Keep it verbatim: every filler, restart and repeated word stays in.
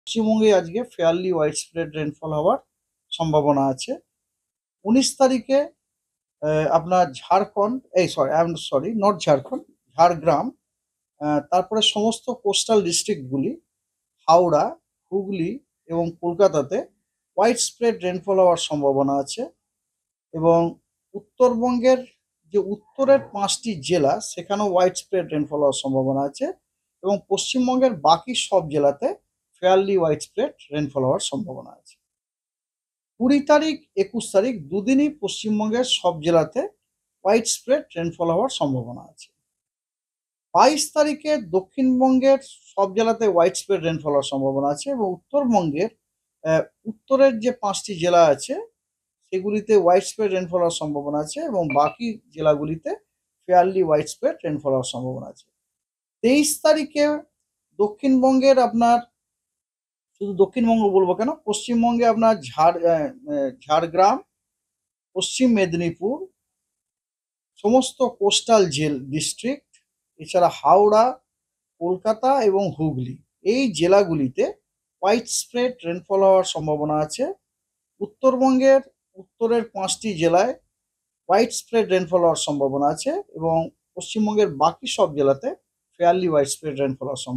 পশ্চিমবঙ্গে আজকে fairly wide spread rainfall হওয়ার সম্ভাবনা আছে। উনিশ তারিখে আহ, আপনার ঝাড়খণ্ড, এই sorry I am sorry not Jharkhand, Jhargram, আহ, তারপরে সমস্ত কোস্টাল ডিস্ট্রিক্টগুলি, হাওড়া, হুগলি এবং কলকাতাতে ওয়াইড স্প্রেড রেনফল হওয়ার সম্ভাবনা আছে। এবং উত্তরবঙ্গের যে উত্তরের পাঁচটি জেলা, সেখানেও ওয়াইড স্প্রেড রেনফল হওয়ার সম্ভাবনা আছে। এবং পশ্চিমবঙ্গের বাকি সব জেলাতে ফেয়ারলি ওয়াইড স্প্রেড রেনফল হওয়ার সম্ভাবনা আছে। কুড়ি তারিখ, একুশ তারিখ দুদিনই পশ্চিমবঙ্গের সব জেলাতে ওয়াইড স্প্রেড রেনফল হওয়ার সম্ভাবনা আছে। বাইশ তারিখে দক্ষিণবঙ্গের সব জেলাতে ওয়াইড স্প্রেড রেনফল হওয়ার সম্ভাবনা আছে এবং উত্তরবঙ্গের আহ, উত্তরের যে পাঁচটি জেলা আছে সেগুলিতে ওয়াইড স্প্রেড রেনফল হওয়ার সম্ভাবনা আছে এবং বাকি জেলাগুলিতে ফেয়ারলি ওয়াইড স্প্রেড রেনফল হওয়ার সম্ভাবনা আছে। তেইশ তারিখে দক্ষিণবঙ্গের আপনার, শুধু দক্ষিণবঙ্গ বলবো কেন, পশ্চিমবঙ্গে আপনার ঝাড় আহ, আহ, ঝাড়গ্রাম, পশ্চিম মেদিনীপুর, সমস্ত কোস্টাল জেল ডিস্ট্রিক্ট, এছাড়া হাওড়া, কলকাতা এবং হুগলি, এই জেলাগুলিতে হোয়াইট স্প্রেড রেনফল হওয়ার সম্ভাবনা আছে। উত্তরবঙ্গের উত্তরের পাঁচটি জেলায় হোয়াইট স্প্রেড রেনফল হওয়ার সম্ভাবনা আছে এবং পশ্চিমবঙ্গের বাকি সব জেলাতে ফেয়ারলি হোয়াইট স্প্রেড রেনফল হওয়ার সম্ভাবনা